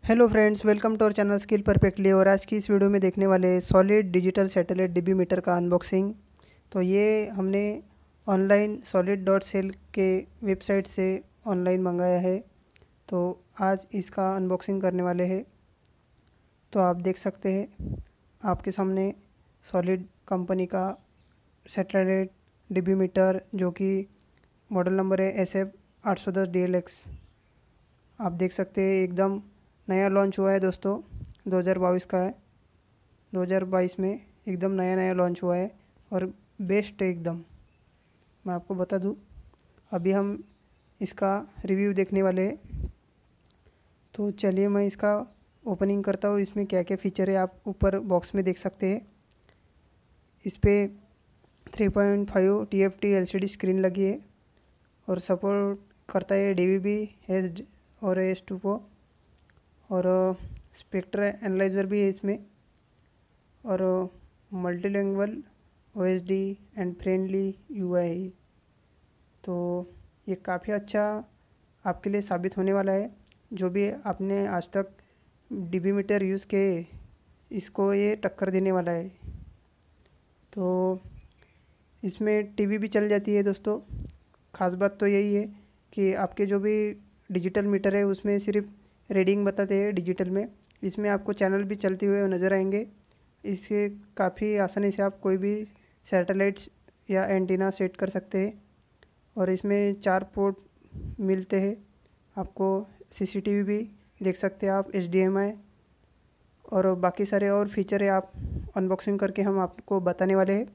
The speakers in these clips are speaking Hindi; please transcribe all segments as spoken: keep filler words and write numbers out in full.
Hello friends, welcome to our channel skill perfectly. और आज की इस वीडियो में देखने वाले solid digital satellite dB metre का अनबॉक्सिंग। तो ये हमने ऑनलाइन सॉलिड डॉट सेल के वेबसाइट से ऑनलाइन मंगाया है। तो आज इसका अनबॉक्सिंग करने वाले हैं। तो आप देख सकते हैं आपके सामने सॉलिड कंपनी का सैटेलाइट डीबी मीटर, जो कि मॉडल नंबर है एस एफ आठ सौ दस डी एल एक्स। आप देख सकते हैं एकदम नया लॉन्च हुआ है दोस्तों, दो हज़ार बाईस का है। दो हज़ार बाईस में एकदम नया नया लॉन्च हुआ है और बेस्ट है एकदम। मैं आपको बता दूं, अभी हम इसका रिव्यू देखने वाले हैं। तो चलिए मैं इसका ओपनिंग करता हूँ। इसमें क्या क्या फ़ीचर है आप ऊपर बॉक्स में देख सकते हैं। इस पर three point five T F T L C D screen लगी है और सपोर्ट करता है डी वी बी एस और एस टू को, और स्पेक्ट्रा एनालाइज़र भी है इसमें, और multilingual O S D and friendly U I. तो ये काफ़ी अच्छा आपके लिए साबित होने वाला है। जो भी आपने आज तक डीबी मीटर यूज़ किए, इसको ये टक्कर देने वाला है। तो इसमें टीवी भी चल जाती है दोस्तों। ख़ास बात तो यही है कि आपके जो भी डिजिटल मीटर है उसमें सिर्फ रीडिंग बताते हैं डिजिटल में। इसमें आपको चैनल भी चलते हुए नज़र आएंगे। इससे काफ़ी आसानी से आप कोई भी सैटेलाइट्स या एंटीना सेट कर सकते हैं। और इसमें चार पोर्ट मिलते हैं आपको। सीसीटीवी भी देख सकते हैं आप, एच डी एम आई और बाकी सारे और फीचर है आप अनबॉक्सिंग करके हम आपको बताने वाले हैं।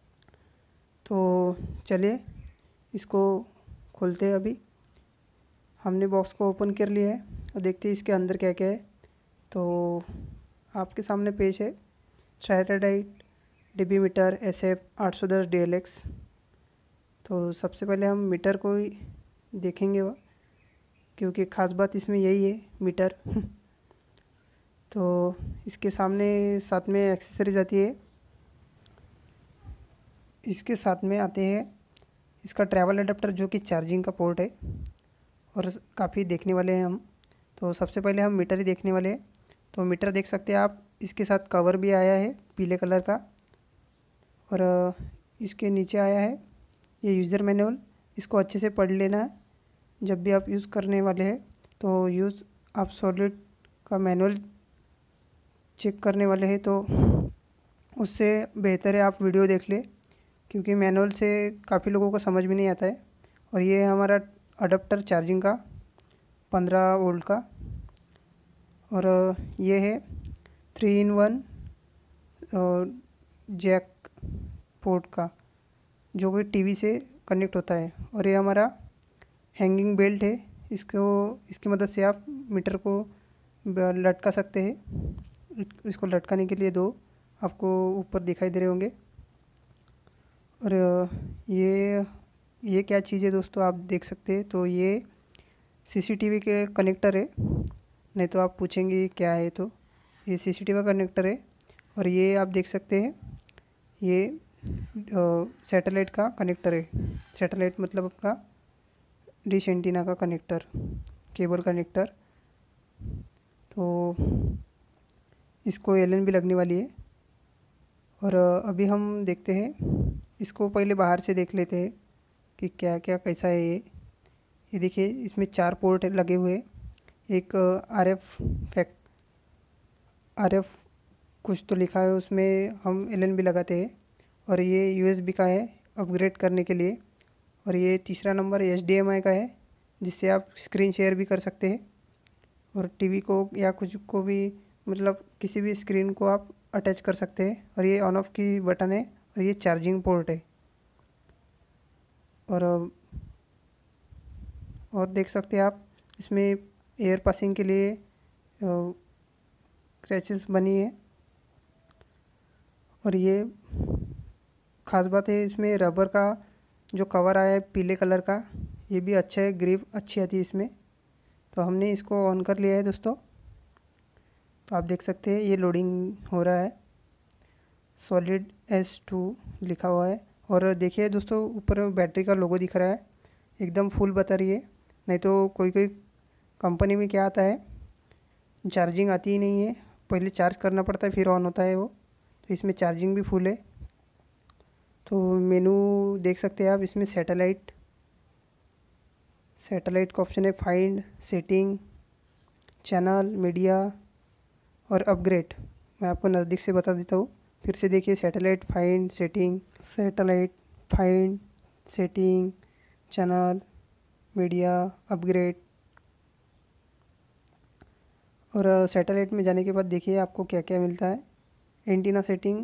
तो चलिए इसको खोलते हैं। अभी हमने बॉक्स को ओपन कर लिया है और देखते हैं इसके अंदर क्या क्या है। तो आपके सामने पेज है satellite dB meter S F आठ सौ दस डी एल एक्स। तो सबसे पहले हम मीटर को ही देखेंगे, वह क्योंकि ख़ास बात इसमें यही है, मीटर। तो इसके सामने साथ में एक्सेसरीज आती है। इसके साथ में आते हैं इसका ट्रैवल अडेप्टर, जो कि चार्जिंग का पोर्ट है, और काफ़ी देखने वाले हैं हम। तो सबसे पहले हम मीटर ही देखने वाले हैं। तो मीटर देख सकते हैं आप, इसके साथ कवर भी आया है पीले कलर का, और इसके नीचे आया है ये यूज़र मैनुअल। इसको अच्छे से पढ़ लेना है जब भी आप यूज़ करने वाले हैं। तो यूज़ आप सॉलिड का मैनुअल चेक करने वाले हैं तो उससे बेहतर है आप वीडियो देख लें, क्योंकि मैनुअल से काफ़ी लोगों को समझ में नहीं आता है। और ये है हमारा अडेप्टर चार्जिंग का, पंद्रह वोल्ट का, और ये है three in one jack port का, जो कि टीवी से कनेक्ट होता है। और ये हमारा हैंगिंग बेल्ट है। इसको इसकी मदद से आप मीटर को लटका सकते हैं। इसको लटकाने के लिए दो आपको ऊपर दिखाई दे रहे होंगे। और ये ये क्या चीज़ है दोस्तों, आप देख सकते हैं। तो ये सीसीटीवी के कनेक्टर है। नहीं तो आप पूछेंगे क्या है, तो ये सीसीटीवी का कनेक्टर है। और ये आप देख सकते हैं, ये सैटेलाइट का कनेक्टर है। सैटेलाइट मतलब अपना डिश एंटीना का कनेक्टर, केबल कनेक्टर। तो इसको एलन भी लगने वाली है। और अभी हम देखते हैं, इसको पहले बाहर से देख लेते हैं कि क्या क्या कैसा है ये। ये देखिए, इसमें चार पोर्ट लगे हुए हैं। एक R F fact R F कुछ तो लिखा है, उसमें हम एल एन बी लगाते हैं। और ये यू एस बी का है अपग्रेड करने के लिए। और ये तीसरा number H D M I का है, जिससे आप स्क्रीन शेयर भी कर सकते हैं और टीवी को या कुछ को भी, मतलब किसी भी स्क्रीन को आप अटैच कर सकते हैं। और ये ऑन ऑफ की बटन है। और ये चार्जिंग पोर्ट है। और और देख सकते हैं आप, इसमें एयर पासिंग के लिए क्रैचेस बनी है। और ये ख़ास बात है, इसमें रबर का जो कवर आया है पीले कलर का, ये भी अच्छा है, ग्रिप अच्छी आती है इसमें। तो हमने इसको ऑन कर लिया है दोस्तों। तो आप देख सकते हैं ये लोडिंग हो रहा है। सॉलिड एस टू लिखा हुआ है। और देखिए दोस्तों, ऊपर बैटरी का लोगो दिख रहा है, एकदम फुल बता रही है। नहीं तो कोई कोई कंपनी में क्या आता है, चार्जिंग आती ही नहीं है, पहले चार्ज करना पड़ता है फिर ऑन होता है वो। तो इसमें चार्जिंग भी फुल है। तो मेनू देख सकते हैं आप, इसमें सैटेलाइट सैटेलाइट का ऑप्शन है, फाइंड, सेटिंग, चैनल, मीडिया और अपग्रेड। मैं आपको नज़दीक से बता देता हूँ। फिर से देखिए, satellite, find, setting, satellite, find, setting, channel, media, upgrade. और सैटेलाइट में जाने के बाद देखिए आपको क्या क्या मिलता है। एंटीना सेटिंग,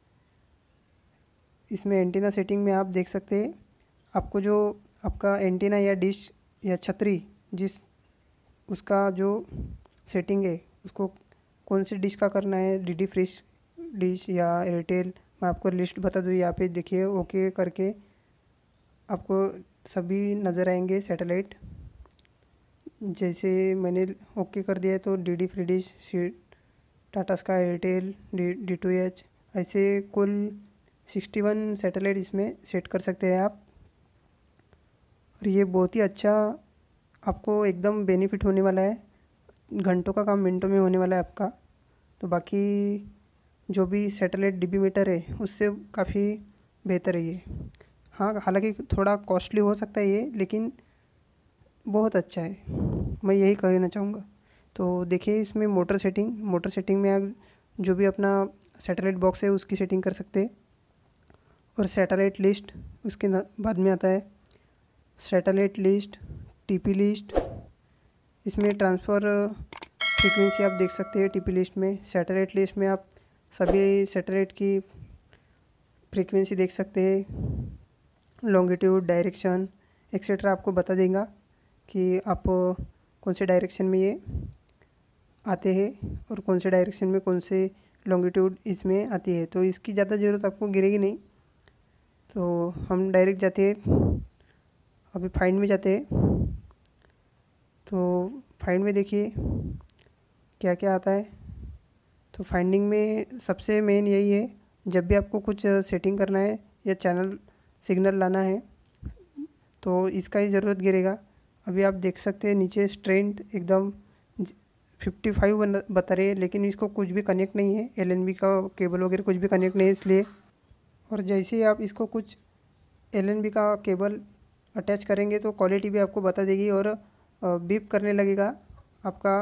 इसमें एंटीना सेटिंग में आप देख सकते हैं आपको जो आपका एंटीना या डिश या छतरी, जिस उसका जो सेटिंग है उसको कौन सी डिश का करना है, डीडी फ्रिश डिश या एयरटेल। मैं आपको लिस्ट बता दूँ, यहाँ पे देखिए ओके करके आपको सभी नज़र आएंगे सैटेलाइट। जैसे मैंने ओके कर दिया है तो डीडी फ्री डिश, सी Tata sky, Airtel, D D two H, ऐसे कुल सिक्सटी वन सैटेलाइट इसमें सेट कर सकते हैं आप। और ये बहुत ही अच्छा आपको एकदम बेनिफिट होने वाला है। घंटों का काम मिनटों में होने वाला है आपका। तो बाकी जो भी सैटेलाइट डीबी मीटर है उससे काफ़ी बेहतर है ये। हाँ, हालांकि थोड़ा कॉस्टली हो सकता है ये, लेकिन बहुत अच्छा है, मैं यही कहना चाहूँगा। तो देखिए इसमें मोटर सेटिंग मोटर सेटिंग में आप जो भी अपना सैटेलाइट बॉक्स है उसकी सेटिंग कर सकते हैं। और सैटेलाइट लिस्ट उसके बाद में आता है। सैटेलाइट लिस्ट, टीपी लिस्ट, इसमें ट्रांसफ़र फ्रीक्वेंसी आप देख सकते हैं टीपी लिस्ट में। सैटेलाइट लिस्ट में आप सभी सैटेलाइट की फ्रीक्वेंसी देख सकते हैं, लॉन्गिट्यूड, डायरेक्शन एक्सेट्रा आपको बता देगा कि आप कौन से डायरेक्शन में ये आते हैं और कौन से डायरेक्शन में कौन से लॉन्गिट्यूड इसमें आती है। तो इसकी ज़्यादा ज़रूरत आपको गिरेगी नहीं। तो हम डायरेक्ट जाते हैं, अभी फाइंड में जाते हैं। तो फाइंड में देखिए क्या क्या आता है। तो फाइंडिंग में सबसे मेन यही है, जब भी आपको कुछ सेटिंग करना है या चैनल सिग्नल लाना है तो इसका ही ज़रूरत गिरेगा। अभी आप देख सकते हैं नीचे स्ट्रेंथ एकदम फिफ्टी फाइव बता रही है, लेकिन इसको कुछ भी कनेक्ट नहीं है, एल एन बी का केबल वगैरह कुछ भी कनेक्ट नहीं है इसलिए। और जैसे ही आप इसको कुछ एल एन बी का केबल अटैच करेंगे तो क्वालिटी भी आपको बता देगी और बीप करने लगेगा आपका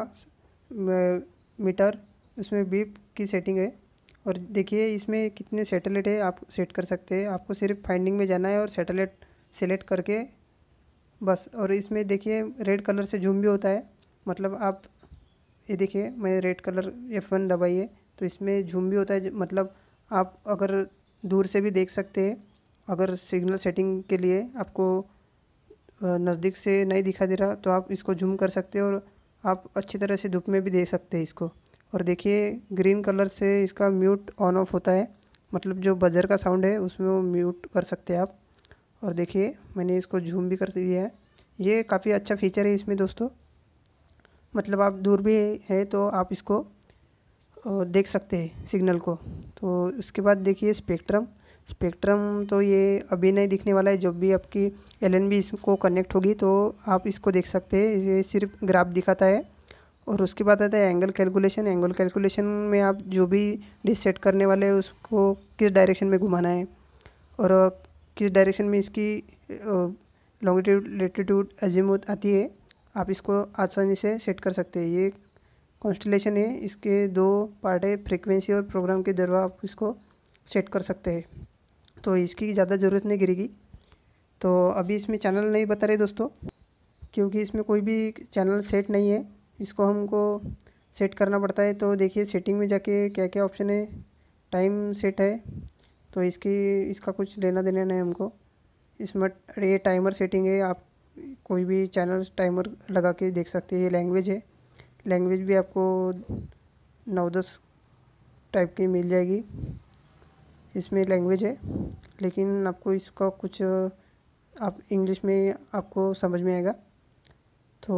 मीटर, उसमें बीप की सेटिंग है। और देखिए इसमें कितने सैटेलाइट है आप सेट कर सकते हैं। आपको सिर्फ फाइंडिंग में जाना है और सैटेलाइट सेलेक्ट करके बस। और इसमें देखिए रेड कलर से जूम भी होता है, मतलब आप ये देखिए मैं रेड कलर एफ वन दबाइए तो इसमें जूम भी होता है, मतलब आप अगर दूर से भी देख सकते हैं। अगर सिग्नल सेटिंग के लिए आपको नज़दीक से नहीं दिखा दे रहा तो आप इसको जूम कर सकते हैं और आप अच्छी तरह से धूप में भी देख सकते हैं इसको। और देखिए ग्रीन कलर से इसका म्यूट ऑन ऑफ होता है, मतलब जो बजर का साउंड है उसमें वो म्यूट कर सकते हैं आप। और देखिए मैंने इसको जूम भी कर दिया है। ये काफ़ी अच्छा फीचर है इसमें दोस्तों, मतलब आप दूर भी है तो आप इसको देख सकते हैं सिग्नल को। तो उसके बाद देखिए स्पेक्ट्रम स्पेक्ट्रम तो ये अभी नहीं दिखने वाला है, जब भी आपकी एल एन बी इसको कनेक्ट होगी तो आप इसको देख सकते हैं। ये सिर्फ ग्राफ दिखाता है। और उसके बाद आता है एंगल कैलकुलेशन। एंगल कैलकुलेशन में आप जो भी डिश सेट करने वाले हैं उसको किस डायरेक्शन में घुमाना है और किस डायरेक्शन में इसकी लॉन्गिट्यूड, लैटिट्यूड, अजीमुथ आती है, आप इसको आसानी से सेट कर सकते हैं। ये कॉन्स्टलेशन है, इसके दो पार्ट है, फ्रीक्वेंसी और प्रोग्राम के द्वारा आप इसको सेट कर सकते हैं। तो इसकी ज़्यादा ज़रूरत नहीं गिरेगी। तो अभी इसमें चैनल नहीं बता रहे दोस्तों, क्योंकि इसमें कोई भी चैनल सेट नहीं है, इसको हमको सेट करना पड़ता है। तो देखिए सेटिंग में जाके क्या क्या ऑप्शन है। टाइम सेट है तो इसकी इसका कुछ लेना देना नहीं हमको। इसमें ये टाइमर सेटिंग है, आप कोई भी चैनल टाइमर लगा के देख सकते हैं। ये लैंग्वेज है, लैंग्वेज भी आपको नौ दस टाइप की मिल जाएगी इसमें लैंग्वेज है, लेकिन आपको इसका कुछ आप इंग्लिश में आपको समझ में आएगा। तो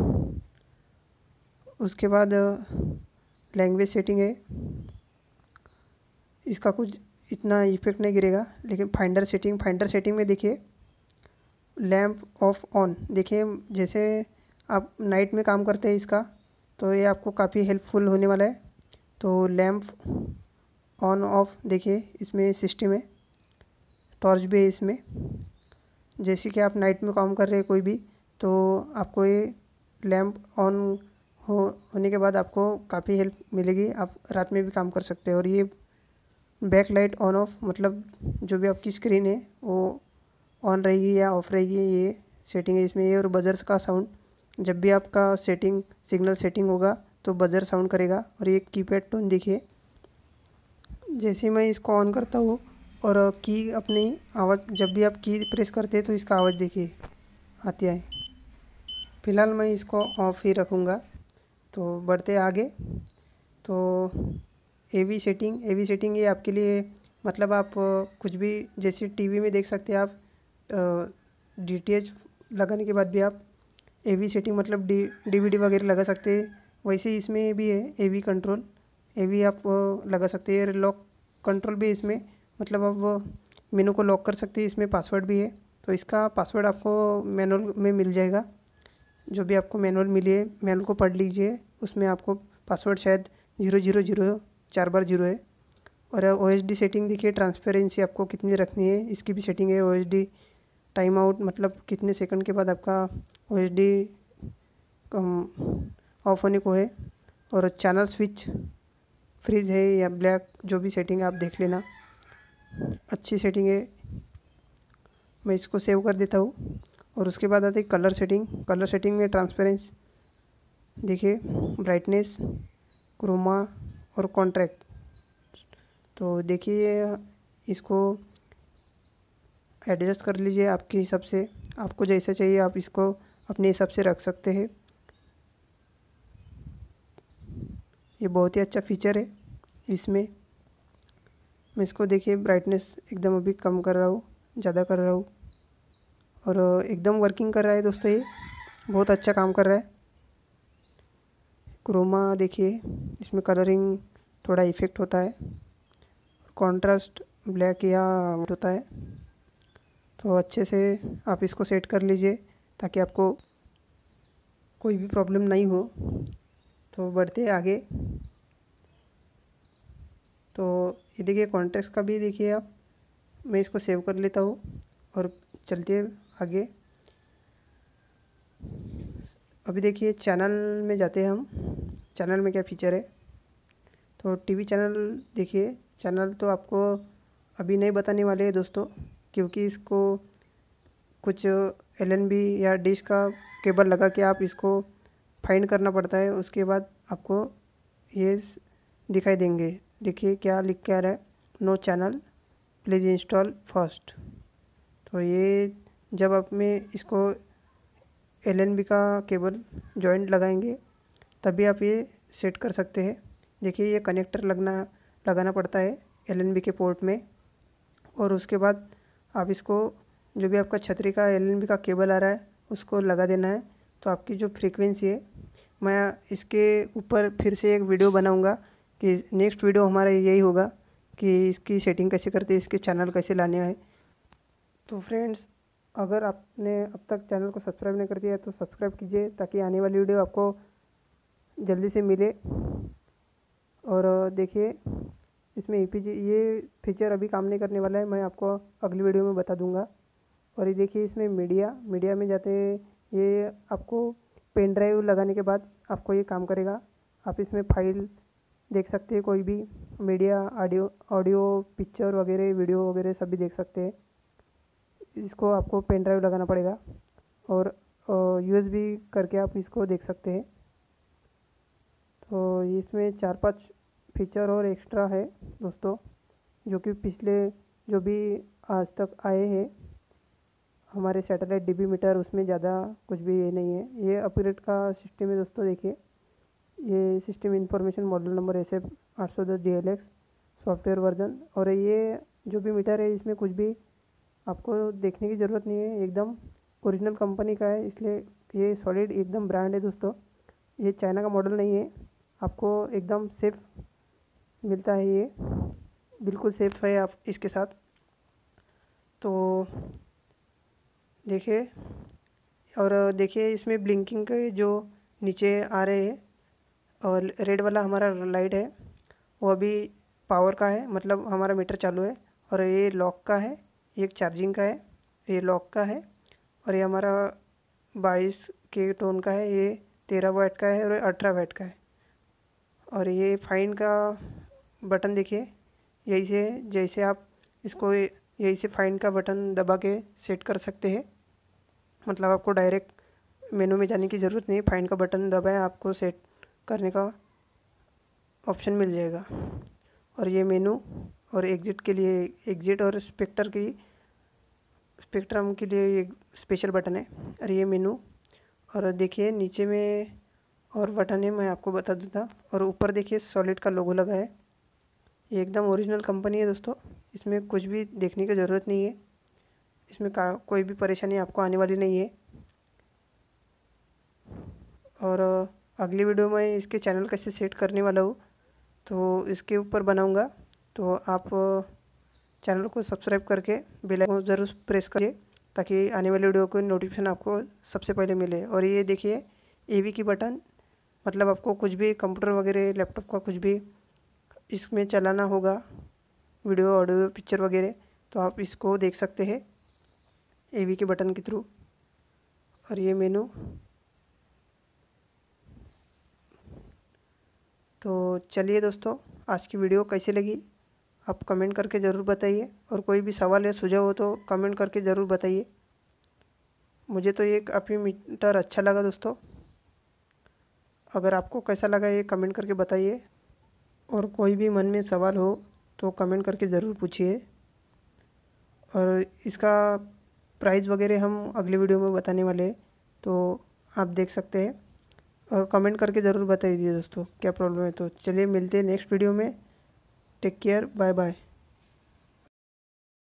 उसके बाद लैंग्वेज सेटिंग है, इसका कुछ इतना इफेक्ट नहीं गिरेगा। लेकिन फाइंडर सेटिंग फाइंडर सेटिंग में देखिए लैंप ऑफ ऑन, देखिए जैसे आप नाइट में काम करते हैं इसका तो ये आपको काफ़ी हेल्पफुल होने वाला है। तो लैंप ऑन ऑफ देखिए इसमें सिस्टम है, टॉर्च भी है इसमें। जैसे कि आप नाइट में काम कर रहे हैं कोई भी, तो आपको ये लैंप ऑन हो होने के बाद आपको काफ़ी हेल्प मिलेगी, आप रात में भी काम कर सकते हैं। और ये बैक लाइट ऑन ऑफ मतलब जो भी आपकी स्क्रीन है वो ऑन रहेगी या ऑफ रहेगी, ये सेटिंग है इसमें। ये और बजर्स का साउंड, जब भी आपका सेटिंग सिग्नल सेटिंग होगा तो बजर साउंड करेगा। और ये कीपैड टोन देखिए, जैसे मैं इसको ऑन करता हूँ और की अपनी आवाज़, जब भी आप की प्रेस करते हैं तो इसका आवाज़ देखिए आती है। फ़िलहाल मैं इसको ऑफ ही रखूँगा। तो बढ़ते आगे। तो एवी सेटिंग, एवी सेटिंग ये आपके लिए मतलब आप कुछ भी जैसे टीवी में देख सकते हैं आप, डीटीएच लगाने के बाद भी आप एवी सेटिंग मतलब डी डीवीडी वगैरह लगा सकते हैं। वैसे ही इसमें भी है एवी कंट्रोल, एवी आप लगा सकते हैं। लॉक कंट्रोल भी इसमें, मतलब आप मेनू को लॉक कर सकते हैं। इसमें पासवर्ड भी है, तो इसका पासवर्ड आपको मैनुअल में मिल जाएगा। जो भी आपको मैनुअल मिली है, मैनुअल को पढ़ लीजिए, उसमें आपको पासवर्ड शायद जीरो जीरो जीरो चार बार जीरो है। और ओ एच डी सेटिंग देखिए, ट्रांसपेरेंसी आपको कितनी रखनी है इसकी भी सेटिंग है। O H D time out मतलब कितने सेकंड के बाद आपका ओ एच डी ऑफ होने को है। और चैनल स्विच फ्रीज है या ब्लैक, जो भी सेटिंग है आप देख लेना, अच्छी सेटिंग है। मैं इसको सेव कर देता हूँ। और उसके बाद आती है कलर सेटिंग। कलर सेटिंग में ट्रांसपेरेंस देखिए, ब्राइटनेस, क्रोमा और कॉन्ट्रैक्ट। तो देखिए इसको एडजस्ट कर लीजिए आपके हिसाब से, आपको जैसा चाहिए आप इसको अपने हिसाब से रख सकते हैं। ये बहुत ही अच्छा फीचर है इसमें। मैं इसको देखिए ब्राइटनेस एकदम अभी कम कर रहा हूँ, ज़्यादा कर रहा हूँ, और एकदम वर्किंग कर रहा है दोस्तों, ये बहुत अच्छा काम कर रहा है। क्रोमा देखिए, इसमें कलरिंग थोड़ा इफ़ेक्ट होता है, कॉन्ट्रास्ट ब्लैक या होता है। तो अच्छे से आप इसको सेट कर लीजिए ताकि आपको कोई भी प्रॉब्लम नहीं हो। तो बढ़ते आगे। तो ये देखिए कॉन्ट्रैक्ट का भी देखिए आप, मैं इसको सेव कर लेता हूँ और चलते आगे। अभी देखिए चैनल में जाते हैं हम, चैनल में क्या फ़ीचर है। तो टीवी चैनल देखिए, चैनल तो आपको अभी नहीं बताने वाले हैं दोस्तों, क्योंकि इसको कुछ एल एन बी या डिश का केबल लगा के आप इसको फाइंड करना पड़ता है। उसके बाद आपको ये दिखाई देंगे। देखिए क्या लिख के आ रहा है, no channel please install first. तो ये जब आप में इसको एल एन बी का केबल जॉइंट लगाएंगे तभी आप ये सेट कर सकते हैं। देखिए ये कनेक्टर लगना लगाना पड़ता है एल एन बी के पोर्ट में, और उसके बाद आप इसको जो भी आपका छतरी का एल एन बी का केबल आ रहा है उसको लगा देना है। तो आपकी जो फ्रीक्वेंसी है, मैं इसके ऊपर फिर से एक वीडियो बनाऊंगा कि नेक्स्ट वीडियो हमारा यही होगा कि इसकी सेटिंग कैसे करते हैं, इसके चैनल कैसे लाने हैं। तो फ्रेंड्स, अगर आपने अब तक चैनल को सब्सक्राइब नहीं कर दिया तो सब्सक्राइब कीजिए ताकि आने वाली वीडियो आपको जल्दी से मिले। और देखिए इसमें ई पी जी ये फीचर अभी काम नहीं करने वाला है, मैं आपको अगली वीडियो में बता दूंगा। और ये देखिए इसमें मीडिया मीडिया में जाते हैं, ये आपको पेन ड्राइव लगाने के बाद आपको ये काम करेगा। आप इसमें फाइल देख सकते हैं, कोई भी मीडिया, ऑडियो ऑडियो पिक्चर वगैरह, वीडियो वगैरह सभी देख सकते हैं। इसको आपको पेन ड्राइव लगाना पड़ेगा और यू एस बी करके आप इसको देख सकते हैं। तो इसमें चार पांच फीचर और एक्स्ट्रा है दोस्तों, जो कि पिछले जो भी आज तक आए हैं हमारे सैटेलाइट डीबी मीटर, उसमें ज़्यादा कुछ भी ये नहीं है। ये अपग्रेड का सिस्टम है दोस्तों। देखिए ये system information model number S F आठ सौ दस D L X software version. और ये जो भी मीटर है इसमें कुछ भी आपको देखने की ज़रूरत नहीं है, एकदम ओरिजिनल कंपनी का है, इसलिए ये सॉलिड एकदम ब्रांड है दोस्तों। ये चाइना का मॉडल नहीं है, आपको एकदम सेफ मिलता है, ये बिल्कुल सेफ है आप इसके साथ। तो देखिए, और देखिए इसमें ब्लिंकिंग के जो नीचे आ रहे हैं और रेड वाला हमारा लाइट है वो अभी पावर का है, मतलब हमारा मीटर चालू है। और ये लॉक का है, ये एक चार्जिंग का है, ये लॉक का है। और ये हमारा बाईस के टोन का है, ये तेरह वाट का है और अठारह वाट का है। और ये फाइन का बटन देखिए, यही से जैसे आप इसको यही से फाइन का बटन दबा के सेट कर सकते हैं। मतलब आपको डायरेक्ट मेनू में जाने की ज़रूरत नहीं है, फाइन का बटन दबाएं आपको सेट करने का ऑप्शन मिल जाएगा। और ये मेनू और एग्ज़िट के लिए एग्ज़िट और स्पेक्टर की स्पेक्ट्रम के लिए एक स्पेशल बटन है। और ये मेनू और देखिए नीचे में और बटन है, मैं आपको बता दूँ। और ऊपर देखिए सॉलिड का लोगो लगा है, ये एकदम ओरिजिनल कंपनी है दोस्तों, इसमें कुछ भी देखने की ज़रूरत नहीं है, इसमें का कोई भी परेशानी आपको आने वाली नहीं है। और अगली वीडियो में इसके चैनल कैसे सेट करने वाला हूँ तो इसके ऊपर बनाऊँगा, तो आप चैनल को सब्सक्राइब करके बेल आइकन ज़रूर प्रेस करिए ताकि आने वाली वीडियो को नोटिफिकेशन आपको सबसे पहले मिले। और ये देखिए एवी की बटन, मतलब आपको कुछ भी कंप्यूटर वगैरह लैपटॉप का कुछ भी इसमें चलाना होगा, वीडियो ऑडियो पिक्चर वगैरह, तो आप इसको देख सकते हैं एवी के बटन के थ्रू। और ये मेनू, तो चलिए दोस्तों, आज की वीडियो कैसी लगी आप कमेंट करके ज़रूर बताइए। और कोई भी सवाल या सुझाव हो तो कमेंट करके ज़रूर बताइए। मुझे तो ये काफ़ी मीटर अच्छा लगा दोस्तों, अगर आपको कैसा लगा ये कमेंट करके बताइए। और कोई भी मन में सवाल हो तो कमेंट करके ज़रूर पूछिए। और इसका प्राइस वगैरह हम अगली वीडियो में बताने वाले हैं, तो आप देख सकते हैं। और कमेंट करके ज़रूर बताइए दोस्तों क्या प्रॉब्लम है। तो चलिए मिलते हैं नेक्स्ट वीडियो में, टेक केयर, बाय बाय।